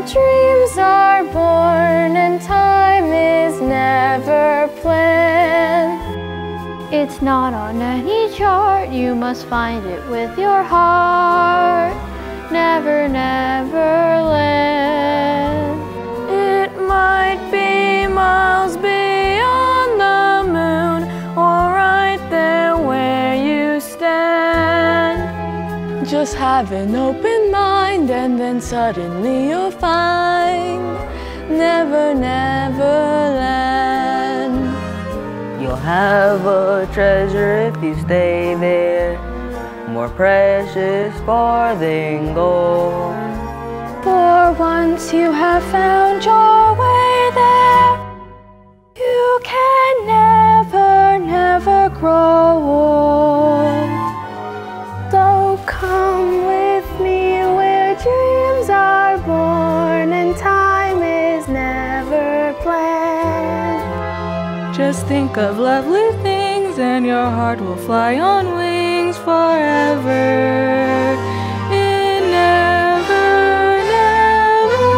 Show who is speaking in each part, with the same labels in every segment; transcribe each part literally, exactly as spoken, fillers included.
Speaker 1: dreams are born and time is never planned. It's not on any chart, you must find it with your heart. Never, never land. It might be miles beyond the moon, or right there where you stand. Just have an open mind and then suddenly you'll find Never, never land.
Speaker 2: You'll have a treasure if you stay there, more precious far than gold.
Speaker 1: For once you have found your way there, you can never, never grow old. So come with me where dreams are born and time is never planned.
Speaker 3: Just think of lovely things and your heart will fly on wings forever. In never, never.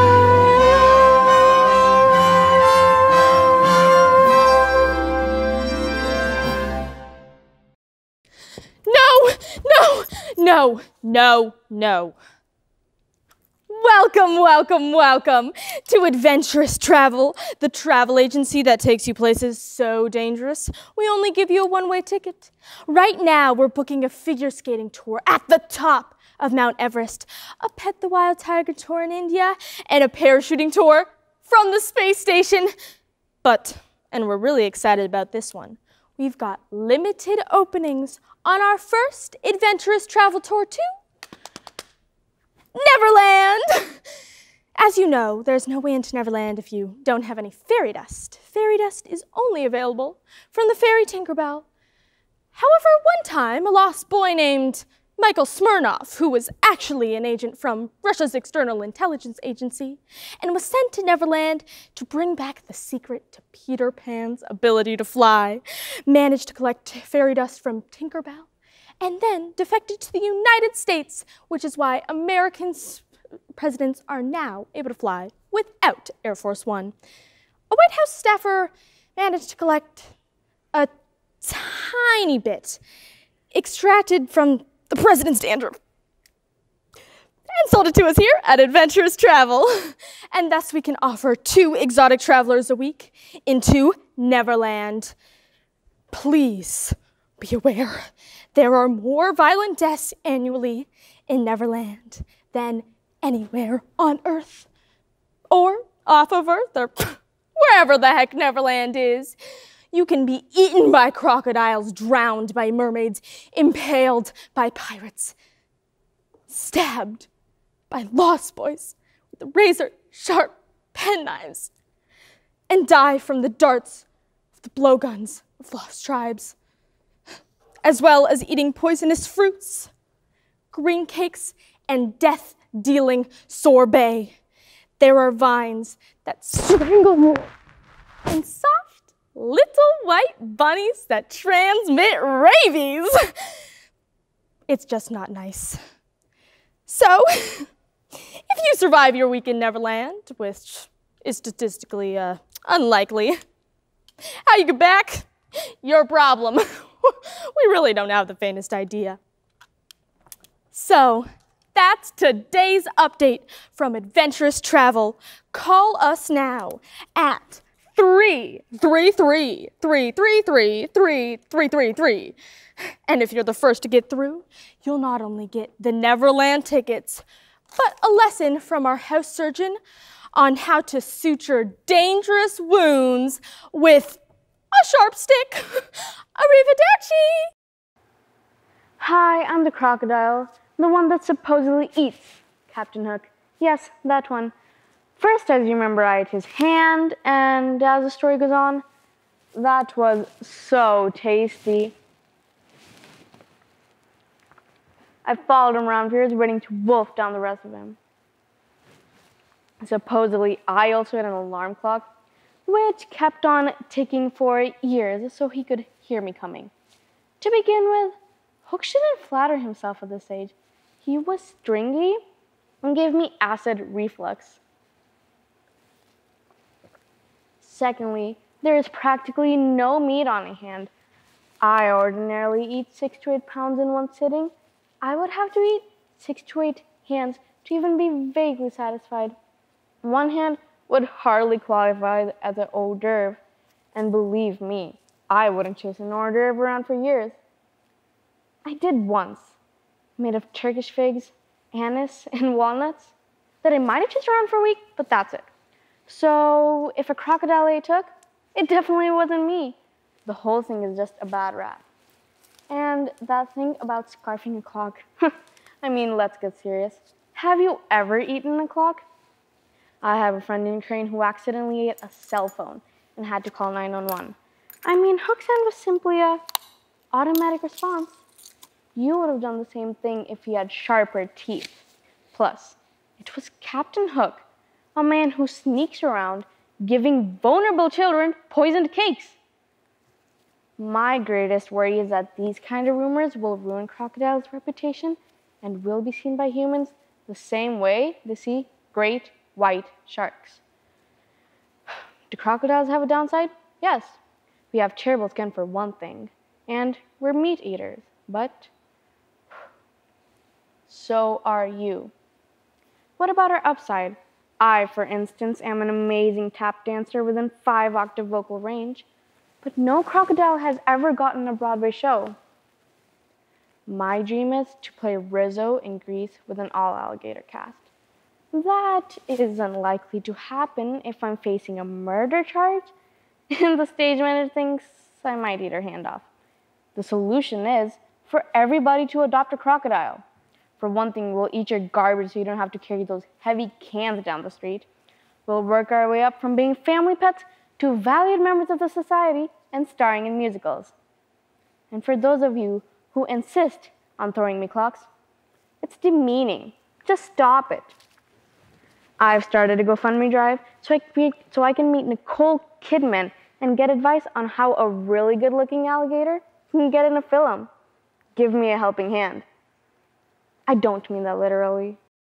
Speaker 4: No, no, no, no, no. Welcome, welcome, welcome to Adventurous Travel, the travel agency that takes you places so dangerous, we only give you a one-way ticket. Right now, we're booking a figure skating tour at the top of Mount Everest, a Pet the Wild Tiger tour in India, and a parachuting tour from the space station. But, and we're really excited about this one, we've got limited openings on our first Adventurous Travel tour too. Neverland! As you know, there's no way into Neverland if you don't have any fairy dust. Fairy dust is only available from the fairy Tinkerbell. However, one time, a lost boy named Michael Smirnoff, who was actually an agent from Russia's External Intelligence Agency, and was sent to Neverland to bring back the secret to Peter Pan's ability to fly, managed to collect fairy dust from Tinkerbell, and then defected to the United States, which is why American presidents are now able to fly without Air Force One. A White House staffer managed to collect a tiny bit extracted from the president's dandruff and sold it to us here at Adventurous Travel. And thus we can offer two exotic travelers a week into Neverland. Please be aware, there are more violent deaths annually in Neverland than anywhere on Earth. Or off of Earth, or wherever the heck Neverland is. You can be eaten by crocodiles, drowned by mermaids, impaled by pirates, stabbed by lost boys with razor-sharp penknives, and die from the darts of the blowguns of lost tribes, as well as eating poisonous fruits, green cakes, and death-dealing sorbet. There are vines that strangle you, and soft little white bunnies that transmit rabies. It's just not nice. So, if you survive your week in Neverland, which is statistically uh, unlikely, how you get back, your problem. We really don't have the faintest idea. So, that's today's update from Adventurous Travel. Call us now at three three three, three three three, three three three three. And if you're the first to get through, you'll not only get the Neverland tickets, but a lesson from our house surgeon on how to suture dangerous wounds with a sharp stick. Arrivederci!
Speaker 1: Hi, I'm the Crocodile, the one that supposedly eats Captain Hook. Yes, that one. First, as you remember, I ate his hand, and as the story goes on, that was so tasty. I followed him around here, waiting to wolf down the rest of him. Supposedly, I also had an alarm clock, which kept on ticking for years so he could hear me coming. To begin with, Hook shouldn't flatter himself at this age. He was stringy and gave me acid reflux. Secondly, there is practically no meat on hand. I ordinarily eat six to eight pounds in one sitting. I would have to eat six to eight hands to even be vaguely satisfied. One hand would hardly qualify as an hors d'oeuvre, and believe me, I wouldn't chase an hors d'oeuvre around for years. I did once, made of Turkish figs, anise, and walnuts, that I might have chased around for a week, but that's it. So if a crocodile ate took, it definitely wasn't me. The whole thing is just a bad rap. And that thing about scarfing a clock, I mean, let's get serious. Have you ever eaten a clock? I have a friend in Ukraine who accidentally ate a cell phone and had to call nine one one. I mean, Hook's hand was simply a automatic response. You would have done the same thing if he had sharper teeth. Plus, it was Captain Hook, a man who sneaks around giving vulnerable children poisoned cakes. My greatest worry is that these kind of rumors will ruin Crocodile's reputation and will be seen by humans the same way they see great white sharks. Do crocodiles have a downside? Yes. We have terrible skin for one thing, and we're meat eaters, but so are you. What about our upside? I, for instance, am an amazing tap dancer within five octave vocal range, but no crocodile has ever gotten a Broadway show. My dream is to play Rizzo in Grease with an all-alligator cast. That is unlikely to happen if I'm facing a murder charge, and the stage manager thinks I might eat her hand off. The solution is for everybody to adopt a crocodile. For one thing, we'll eat your garbage so you don't have to carry those heavy cans down the street. We'll work our way up from being family pets to valued members of the society and starring in musicals. And for those of you who insist on throwing me clocks, it's demeaning. Just stop it. I've started a GoFundMe drive so I, so I can meet Nicole Kidman and get advice on how a really good-looking alligator can get in a film. Give me a helping hand. I don't mean that literally.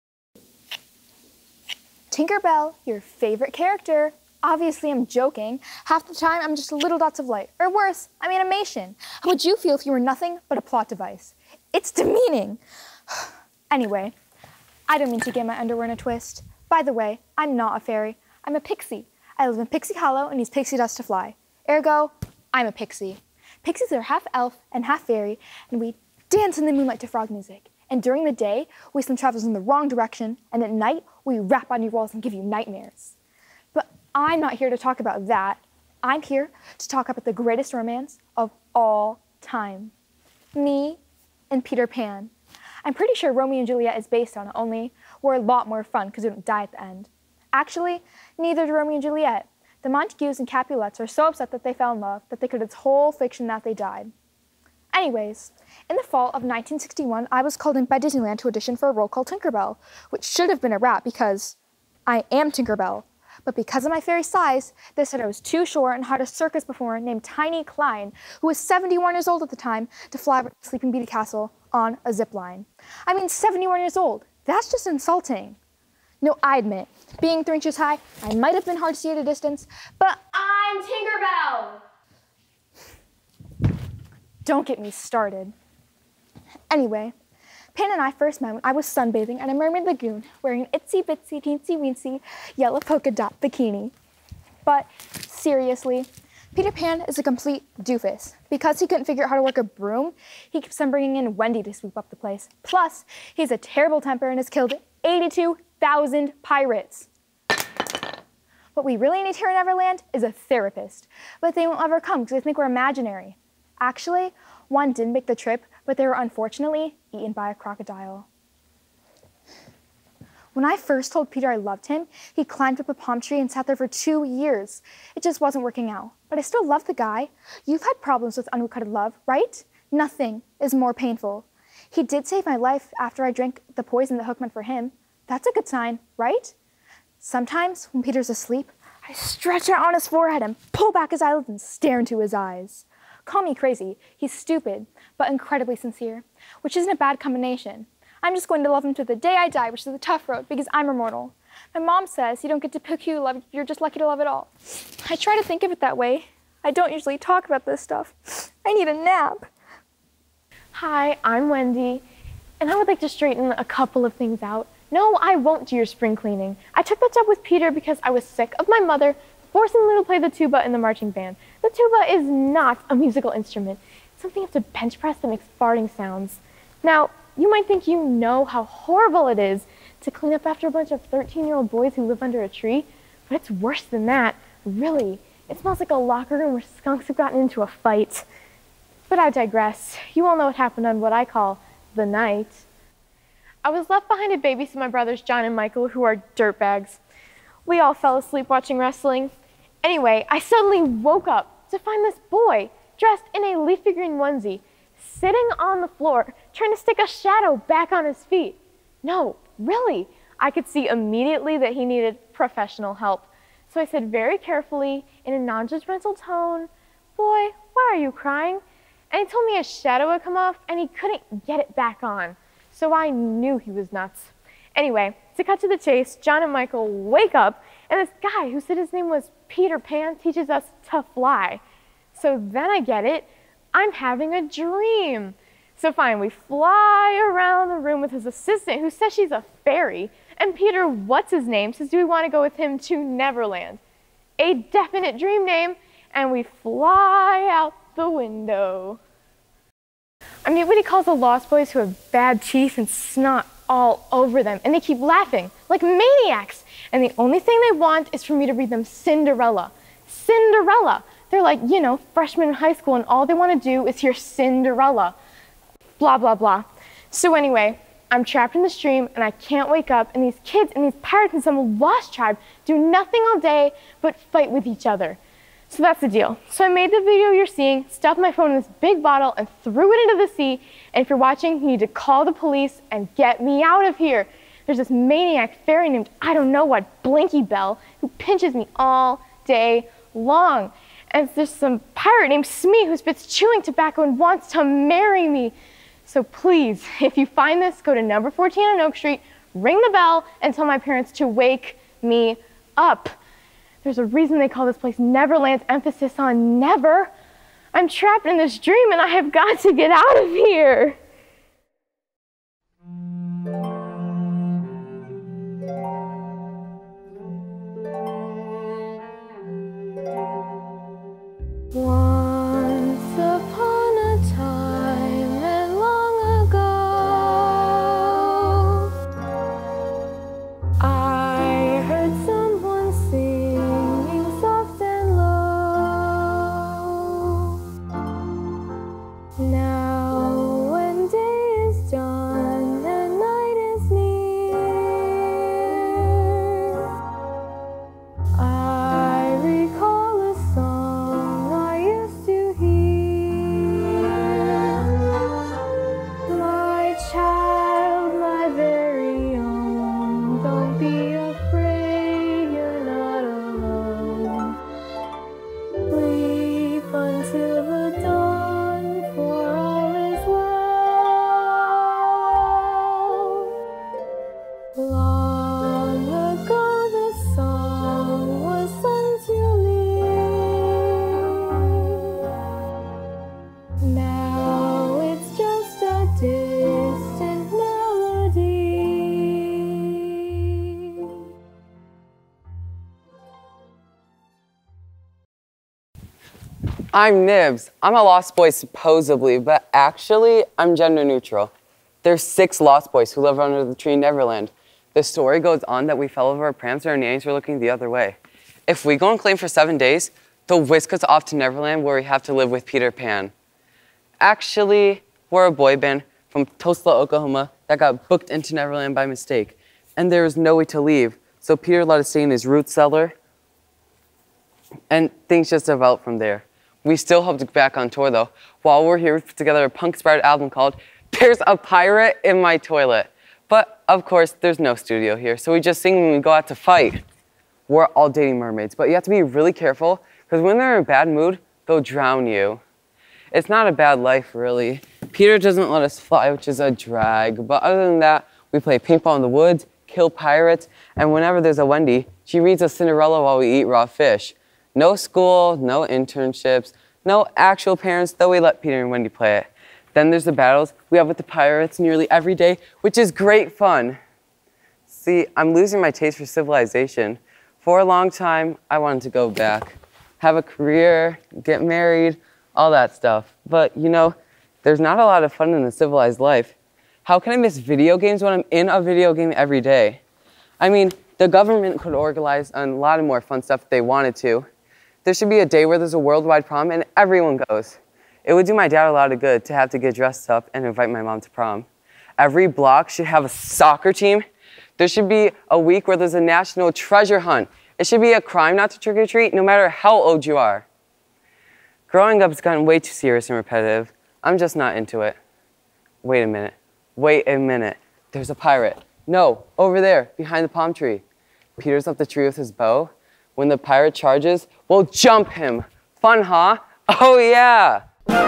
Speaker 5: Tinkerbell, your favorite character. Obviously, I'm joking. Half the time, I'm just little dots of light. Or worse, I'm animation. How would you feel if you were nothing but a plot device? It's demeaning. Anyway, I don't mean to get my underwear in a twist. By the way, I'm not a fairy. I'm a pixie. I live in Pixie Hollow and use pixie dust to fly. Ergo, I'm a pixie. Pixies are half elf and half fairy, and we dance in the moonlight to frog music. And during the day, we send travelers in the wrong direction, and at night, we rap on your walls and give you nightmares. But I'm not here to talk about that. I'm here to talk about the greatest romance of all time. Me and Peter Pan. I'm pretty sure Romeo and Juliet is based on it, only we're a lot more fun because we don't die at the end. Actually, neither do Romeo and Juliet. The Montagues and Capulets are so upset that they fell in love that they created this whole fiction that they died. Anyways, in the fall of nineteen sixty-one, I was called in by Disneyland to audition for a role called Tinkerbell, which should have been a rap because I am Tinkerbell. But because of my fairy size, they said I was too short and hired a circus performer named Tiny Klein, who was seventy-one years old at the time, to fly over to Sleeping Beauty Castle on a zip line. I mean, seventy-one years old. That's just insulting. No, I admit, being three inches high, I might have been hard to see at a distance, but I'm Tinkerbell! Don't get me started. Anyway, Pan and I first met when I was sunbathing at a mermaid lagoon wearing an itsy bitsy teensy weensy yellow polka dot bikini. But seriously, Peter Pan is a complete doofus. Because he couldn't figure out how to work a broom, he keeps on bringing in Wendy to sweep up the place. Plus, he has a terrible temper and has killed eighty-two thousand pirates. What we really need here in Neverland is a therapist, but they won't ever come because they think we're imaginary. Actually, one did make the trip, but they were unfortunately eaten by a crocodile. When I first told Peter I loved him, he climbed up a palm tree and sat there for two years. It just wasn't working out. But I still love the guy. You've had problems with unrequited love, right? Nothing is more painful. He did save my life after I drank the poison that Hook meant for him. That's a good sign, right? Sometimes, when Peter's asleep, I stretch out on his forehead and pull back his eyelids and stare into his eyes. Call me crazy. He's stupid, but incredibly sincere, which isn't a bad combination. I'm just going to love him to the day I die, which is a tough road because I'm immortal. My mom says you don't get to pick who you love, you're just lucky to love it all. I try to think of it that way. I don't usually talk about this stuff. I need a nap.
Speaker 6: Hi, I'm Wendy, and I would like to straighten a couple of things out. No, I won't do your spring cleaning. I took that job with Peter because I was sick of my mother forcing Lulu to play the tuba in the marching band. The tuba is not a musical instrument. It's something you have to bench press that makes farting sounds. Now, you might think you know how horrible it is to clean up after a bunch of thirteen-year-old boys who live under a tree, but it's worse than that, really. It smells like a locker room where skunks have gotten into a fight. But I digress. You all know what happened on what I call the night. I was left behind to babysit my brothers John and Michael, who are dirtbags. We all fell asleep watching wrestling. Anyway, I suddenly woke up to find this boy dressed in a leafy green onesie, sitting on the floor, trying to stick a shadow back on his feet. No, really, I could see immediately that he needed professional help. So I said very carefully, in a non-judgmental tone, "Boy, why are you crying?" And he told me his shadow had come off and he couldn't get it back on. So I knew he was nuts. Anyway, to cut to the chase, John and Michael wake up and this guy who said his name was Peter Pan teaches us to fly. So then I get it, I'm having a dream. So fine, we fly around the room with his assistant who says she's a fairy. And Peter, what's his name, says do we want to go with him to Neverland? A definite dream name, and we fly out the window. I mean, what he calls the Lost Boys who have bad teeth and snot all over them, and they keep laughing like maniacs. And the only thing they want is for me to read them Cinderella. Cinderella. They're like, you know, freshmen in high school, and all they want to do is hear Cinderella. Blah, blah, blah. So anyway, I'm trapped in the stream, and I can't wake up, and these kids and these pirates and some lost tribe do nothing all day but fight with each other. So that's the deal. So I made the video you're seeing, stuffed my phone in this big bottle, and threw it into the sea. And if you're watching, you need to call the police and get me out of here. There's this maniac fairy named I don't know what, Blinky Bell, who pinches me all day long. And there's some pirate named Smee who spits chewing tobacco and wants to marry me. So please, if you find this, go to number fourteen on Oak Street, ring the bell, and tell my parents to wake me up. There's a reason they call this place Neverland, emphasis on never. I'm trapped in this dream and I have got to get out of here. Once upon a time and long ago, I heard someone singing soft and low. Now when day is done and night is near, I recall a song I used to hear. My child, my very own, don't be afraid, you're not alone. Sleep until the dawn, for all is well. Long ago the song was sung to me. Now it's just a distant melody.
Speaker 2: I'm Nibs. I'm a lost boy supposedly, but actually, I'm gender neutral. There's six lost boys who live under the tree in Neverland. The story goes on that we fell over our prams and our nannies were looking the other way. If we go and claim for seven days, they'll whisk us off to Neverland where we have to live with Peter Pan. Actually, we're a boy band from Tulsa, Oklahoma that got booked into Neverland by mistake. And there was no way to leave, so Peter let us stay in his root cellar, and things just developed from there. We still hope to get back on tour though. While we're here, we put together a punk-inspired album called There's a Pirate in My Toilet. But of course, there's no studio here, so we just sing when we go out to fight. We're all dating mermaids, but you have to be really careful, because when they're in a bad mood, they'll drown you. It's not a bad life, really. Peter doesn't let us fly, which is a drag, but other than that, we play paintball in the woods, kill pirates, and whenever there's a Wendy, she reads a Cinderella while we eat raw fish. No school, no internships, no actual parents, though we let Peter and Wendy play it. Then there's the battles we have with the pirates nearly every day, which is great fun. See, I'm losing my taste for civilization. For a long time, I wanted to go back, have a career, get married, all that stuff. But, you know, there's not a lot of fun in a civilized life. How can I miss video games when I'm in a video game every day? I mean, the government could organize a lot of more fun stuff if they wanted to. There should be a day where there's a worldwide prom and everyone goes. It would do my dad a lot of good to have to get dressed up and invite my mom to prom. Every block should have a soccer team. There should be a week where there's a national treasure hunt. It should be a crime not to trick or treat, no matter how old you are. Growing up has gotten way too serious and repetitive. I'm just not into it. Wait a minute. Wait a minute. There's a pirate. No, over there, behind the palm tree. Peter's up the tree with his bow. When the pirate charges, we'll jump him. Fun, huh? Oh, yeah.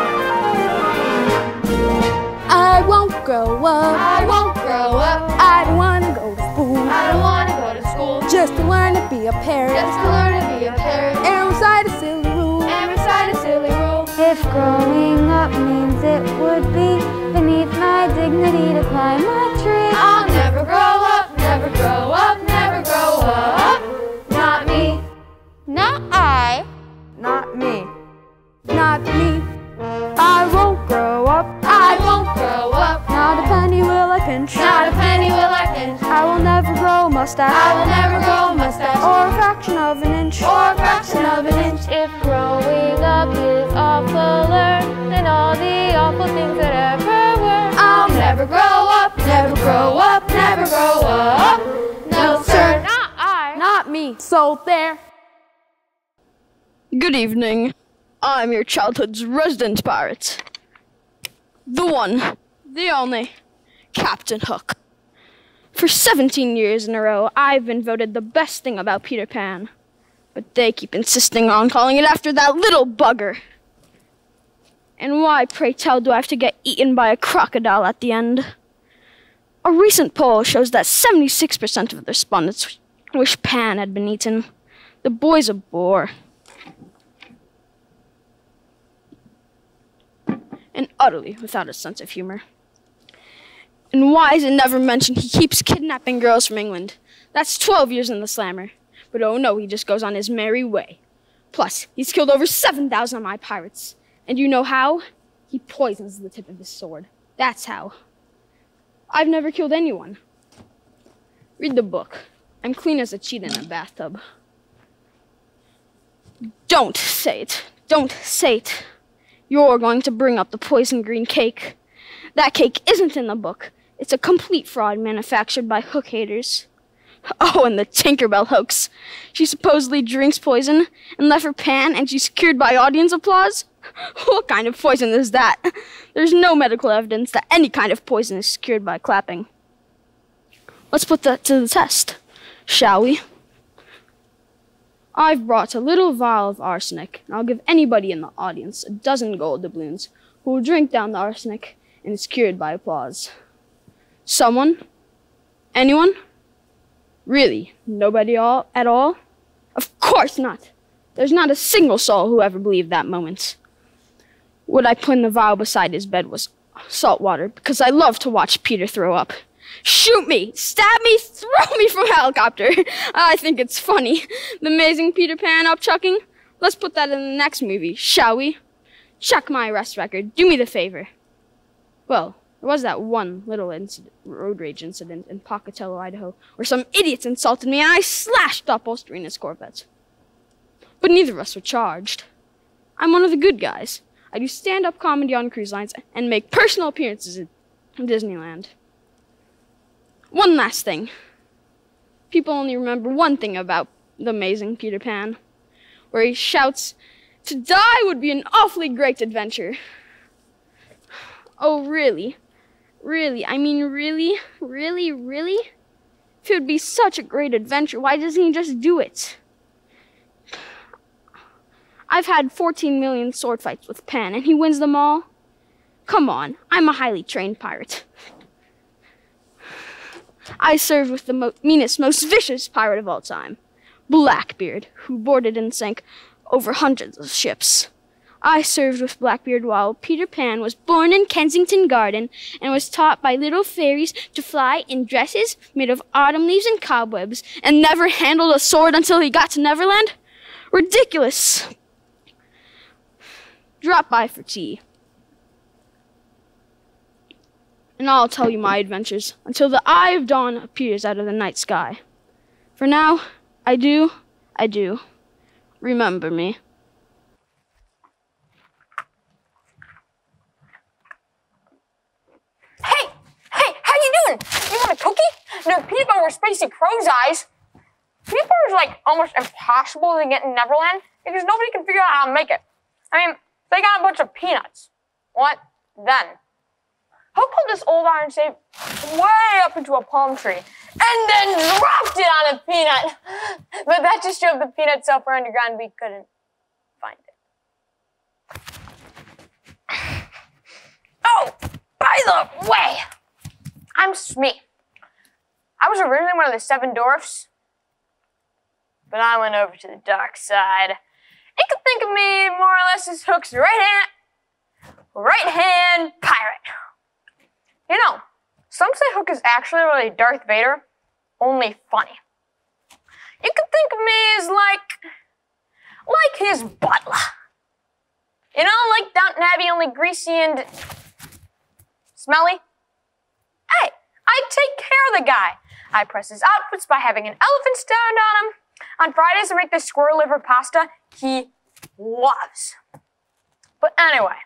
Speaker 4: I won't grow up.
Speaker 6: I won't grow up.
Speaker 4: I don't want to go to school.
Speaker 6: I don't want to go to school.
Speaker 4: Just to learn to be a parrot.
Speaker 6: Just to learn to be a parrot.
Speaker 4: And recite a silly rule.
Speaker 6: And recite a silly rule.
Speaker 1: If growing up means it would be beneath my dignity to climb my tree,
Speaker 6: I'll never grow up, never grow up, never grow up. Not me.
Speaker 4: Not I.
Speaker 1: not me.
Speaker 4: Not me. I won't grow up.
Speaker 6: I won't grow up.
Speaker 4: Not a penny will I pinch.
Speaker 6: Not a penny will I pinch.
Speaker 4: I will never grow a mustache.
Speaker 6: I will never grow a mustache.
Speaker 4: Or a fraction of an inch.
Speaker 6: Or a fraction of an inch. If growing up is awfuler than all the awful things that ever were, I'll never grow up, never grow up, never grow up. No, sir, not I.
Speaker 4: Not me. So there.
Speaker 7: Good evening. I'm your childhood's resident pirate. The one, the only, Captain Hook. For seventeen years in a row, I've been voted the best thing about Peter Pan. But they keep insisting on calling it after that little bugger. And why, pray tell, do I have to get eaten by a crocodile at the end? A recent poll shows that seventy-six percent of the respondents wish Pan had been eaten. The boy's a bore. And utterly without a sense of humor. And why is it never mentioned he keeps kidnapping girls from England? That's twelve years in the slammer. But oh no, he just goes on his merry way. Plus, he's killed over seven thousand of my pirates. And you know how? He poisons the tip of his sword. That's how. I've never killed anyone. Read the book. I'm clean as a cheetah in a bathtub. Don't say it. Don't say it. You're going to bring up the poison green cake. That cake isn't in the book. It's a complete fraud manufactured by hook haters. Oh, and the Tinkerbell hoax. She supposedly drinks poison and left her Pan, and she's cured by audience applause? What kind of poison is that? There's no medical evidence that any kind of poison is cured by clapping. Let's put that to the test, shall we? I've brought a little vial of arsenic, and I'll give anybody in the audience a dozen gold doubloons who will drink down the arsenic and is cured by applause. Someone? Anyone? Really? Nobody all at all? Of course not. There's not a single soul who ever believed that moment. What I put in the vial beside his bed was salt water, because I love to watch Peter throw up. Shoot me! Stab me! Throw me from a helicopter! I think it's funny. The amazing Peter Pan upchucking. Let's put that in the next movie, shall we? Check my arrest record. Do me the favor. Well, there was that one little incident, road rage incident in Pocatello, Idaho, where some idiots insulted me and I slashed upholstery in his Corvette. But neither of us were charged. I'm one of the good guys. I do stand-up comedy on cruise lines and make personal appearances in Disneyland. One last thing. People only remember one thing about the amazing Peter Pan, where he shouts, "To die would be an awfully great adventure." Oh, really? Really? I mean, really? Really? Really? If it would be such a great adventure, why doesn't he just do it? I've had fourteen million sword fights with Pan, and he wins them all? Come on, I'm a highly trained pirate. I served with the mo meanest, most vicious pirate of all time, Blackbeard, who boarded and sank over hundreds of ships. I served with Blackbeard while Peter Pan was born in Kensington Garden and was taught by little fairies to fly in dresses made of autumn leaves and cobwebs and never handled a sword until he got to Neverland? Ridiculous. Drop by for tea. And I'll tell you my adventures until the eye of dawn appears out of the night sky. For now, I do, I do. Remember me.
Speaker 8: Hey! Hey, how you doing? You want a cookie? No, peanut butter with spicy crow's eyes. Peanut butter is like almost impossible to get in Neverland because nobody can figure out how to make it. I mean, they got a bunch of peanuts. What then? Who pulled this old iron safe way up into a palm tree and then dropped it on a peanut? But that just drove the peanut so far underground we couldn't find it. Oh, by the way, I'm Smee. I was originally one of the seven dwarfs, but I went over to the dark side. You can think of me more or less as Hook's right hand, right hand pirate. You know, some say Hook is actually really Darth Vader, only funny. You can think of me as like, like his butler. You know, like Downton Abbey, only greasy and smelly. Hey, I take care of the guy. I press his outfits by having an elephant stand on him. On Fridays, I make this squirrel liver pasta he loves. But anyway,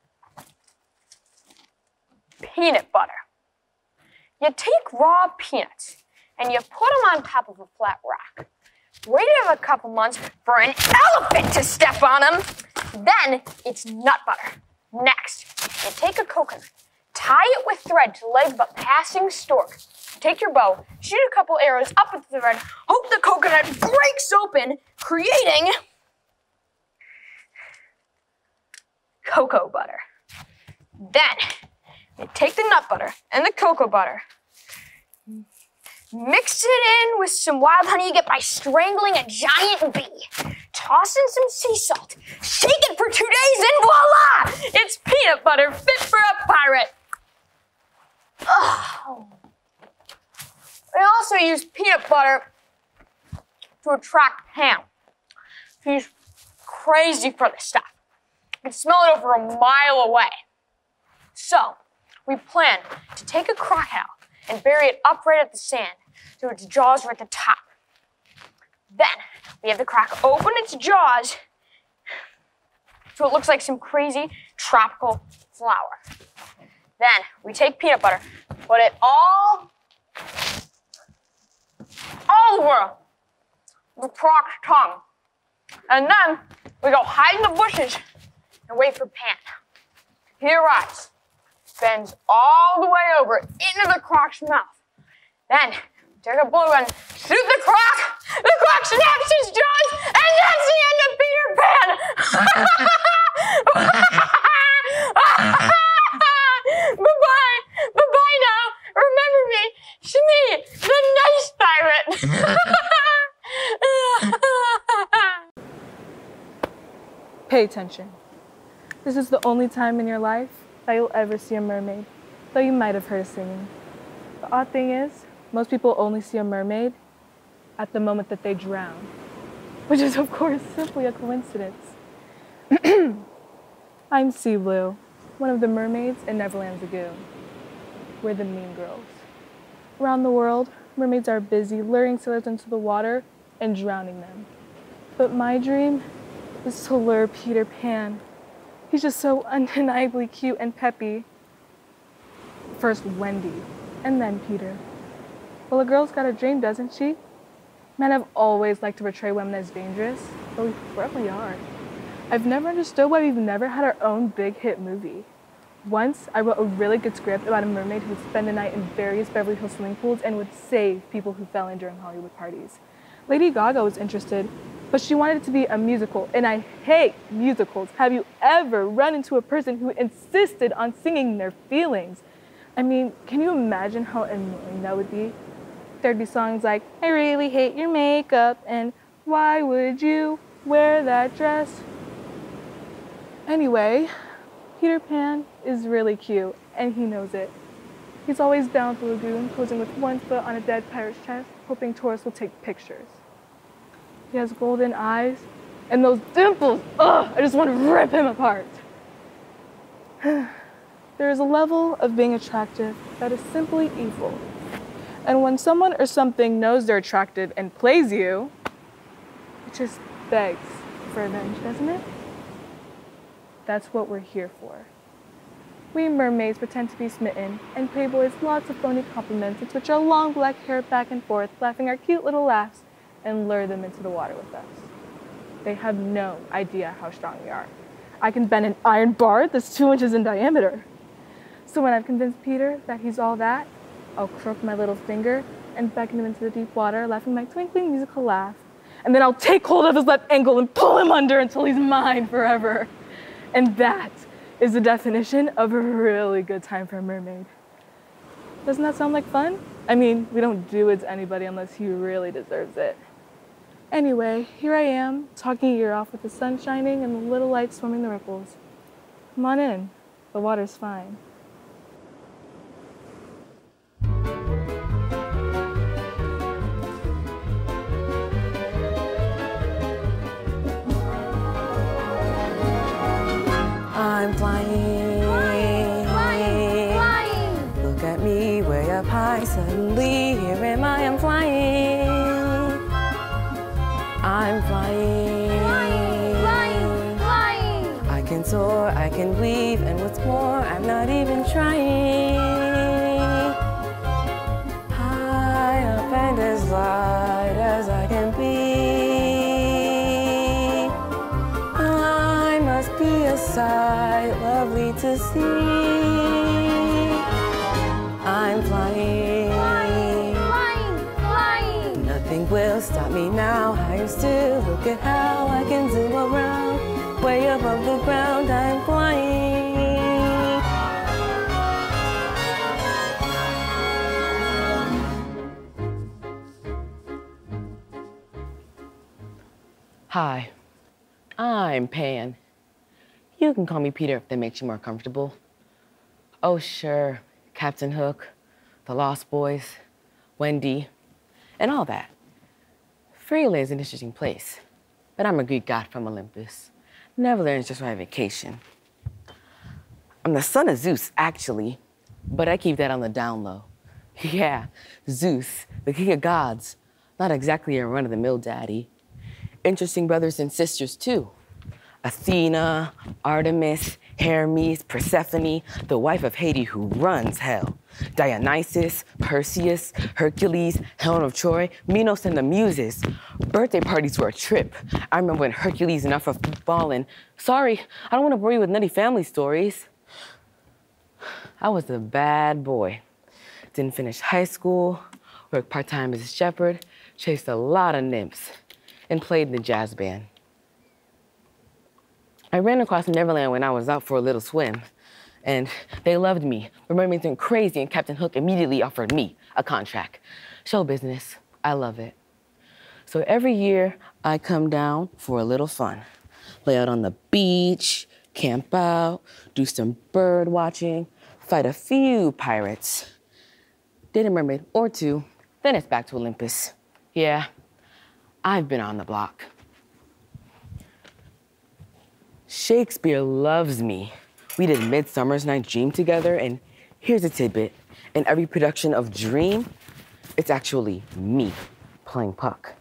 Speaker 8: peanut butter. You take raw peanuts and you put them on top of a flat rock. Wait a couple months for an elephant to step on them. Then it's nut butter. Next, you take a coconut, tie it with thread to the leg of a passing stork. Take your bow, shoot a couple arrows up at the thread, hope the coconut breaks open, creating cocoa butter. Then, you take the nut butter and the cocoa butter, mix it in with some wild honey you get by strangling a giant bee. Toss in some sea salt, shake it for two days, and voila! It's peanut butter fit for a pirate. Oh. We also use peanut butter to attract ham. He's crazy for this stuff. You can smell it over a mile away. So, we plan to take a crocodile and bury it upright at the sand so its jaws are at the top. Then, we have the croc open its jaws so it looks like some crazy tropical flower. Then, we take peanut butter, put it all, all over the croc's tongue. And then, we go hide in the bushes and wait for Pan. He arrives, bends all the way over into the croc's mouth. Then, take a blue gun, shoot the croc, the croc snaps his jaws, and that's the end of Peter Pan! Bye-bye, bye-bye now, remember me, Smee, the nice pirate!
Speaker 3: Pay attention. This is the only time in your life that you'll ever see a mermaid, though you might have heard her singing. The odd thing is, most people only see a mermaid at the moment that they drown, which is of course simply a coincidence. I'm Seablue, one of the mermaids in Neverland Lagoon. We're the mean girls. Around the world, mermaids are busy luring sailors into the water and drowning them. But my dream is to lure Peter Pan. He's just so undeniably cute and peppy. First Wendy, and then Peter. Well, a girl's got a dream, doesn't she? Men have always liked to portray women as dangerous, but we probably are. I've never understood why we've never had our own big hit movie. Once, I wrote a really good script about a mermaid who would spend the night in various Beverly Hills swimming pools and would save people who fell in during Hollywood parties. Lady Gaga was interested, but she wanted it to be a musical, and I hate musicals. Have you ever run into a person who insisted on singing their feelings? I mean, can you imagine how annoying that would be? there'd be songs like, I really hate your makeup, and why would you wear that dress? Anyway, Peter Pan is really cute, and he knows it. He's always down at the lagoon, posing with one foot on a dead pirate's chest, hoping tourists will take pictures. He has golden eyes, and those dimples, ugh, I just want to rip him apart. There is a level of being attractive that is simply evil. And when someone or something knows they're attractive and plays you, it just begs for revenge, doesn't it? That's what we're here for. We mermaids pretend to be smitten and pay boys lots of phony compliments and switch our long black hair back and forth, laughing our cute little laughs, and lure them into the water with us. They have no idea how strong we are. I can bend an iron bar that's two inches in diameter. So when I've convinced Peter that he's all that, I'll crook my little finger and beckon him into the deep water, laughing my twinkling musical laugh. And then I'll take hold of his left ankle and pull him under until he's mine forever. And that is the definition of a really good time for a mermaid. Doesn't that sound like fun? I mean, we don't do it to anybody unless he really deserves it. Anyway, here I am, talking your ear off with the sun shining and the little lights swimming the ripples. Come on in, the water's fine.
Speaker 2: I'm flying,
Speaker 5: Flying, flying.
Speaker 2: Look at me way up high, suddenly here am I, I'm flying. I'm flying,
Speaker 5: Flying, flying.
Speaker 2: I can soar, I can weave, and what's more, I'm not even trying. High up and as light as I can be. I must be a sight lovely to see. I'm flying,
Speaker 5: Flying, flying, flying.
Speaker 2: nothing will stop me now. Higher still, look at how I can zoom around. Way above the ground, I'm flying. Hi, I'm Pan. You can call me Peter if that makes you more comfortable. Oh, sure, Captain Hook, the Lost Boys, Wendy, and all that. Freeland is an interesting place, but I'm a Greek god from Olympus. Neverland is just my vacation. I'm the son of Zeus, actually, but I keep that on the down low. Yeah, Zeus, the king of gods, not exactly a run-of-the-mill daddy. Interesting brothers and sisters, too. Athena, Artemis, Hermes, Persephone, the wife of Hades who runs hell. Dionysus, Perseus, Hercules, Helen of Troy, Minos and the Muses. Birthday parties were a trip. I remember when Hercules and Alpha fallen. Sorry, I don't want to bore you with nutty family stories. I was a bad boy. Didn't finish high school, worked part-time as a shepherd, chased a lot of nymphs, and played in the jazz band. I ran across Neverland when I was out for a little swim, and they loved me. The mermaids went crazy, and Captain Hook immediately offered me a contract. Show business, I love it. So every year, I come down for a little fun. Lay out on the beach, camp out, do some bird watching, fight a few pirates. Did a mermaid or two, then it's back to Olympus. Yeah, I've been on the block. Shakespeare loves me. We did Midsummer's Night's Dream together, and here's a tidbit. In every production of Dream, it's actually me playing Puck.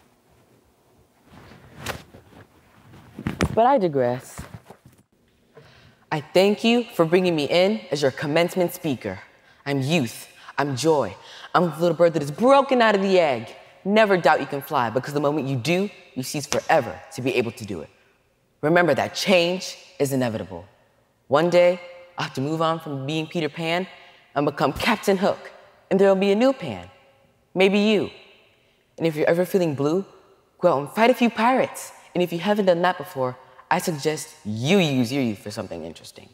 Speaker 2: But I digress. I thank you for bringing me in as your commencement speaker. I'm youth, I'm joy. I'm the little bird that is broken out of the egg. Never doubt you can fly, because the moment you do, you cease forever to be able to do it. Remember that change is inevitable. One day, I'll have to move on from being Peter Pan and become Captain Hook, and there'll be a new Pan, maybe you. And if you're ever feeling blue, go out and fight a few pirates. And if you haven't done that before, I suggest you use your youth for something interesting.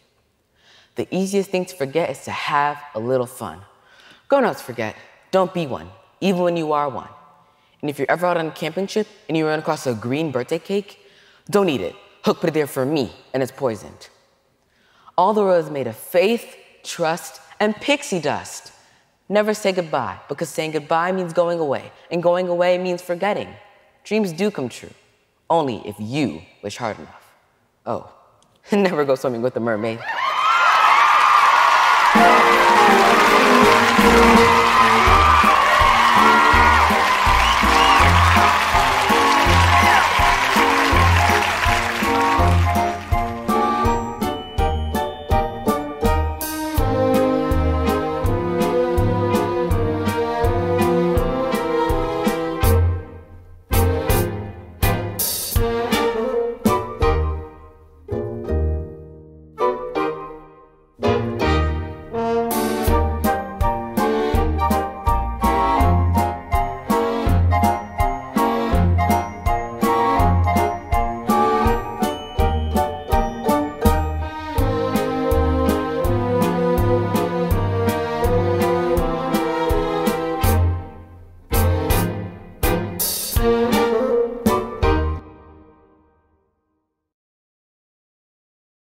Speaker 2: The easiest thing to forget is to have a little fun. Grown-ups forget, don't be one.
Speaker 9: even when you are one. And if you're ever out on a camping trip and you run across a green birthday cake, don't eat it. Hook put it there for me, and it's poisoned. All the world is made of faith, trust, and pixie dust. Never say goodbye, because saying goodbye means going away, and going away means forgetting. Dreams do come true, only if you wish hard enough. Oh, never go swimming with a mermaid.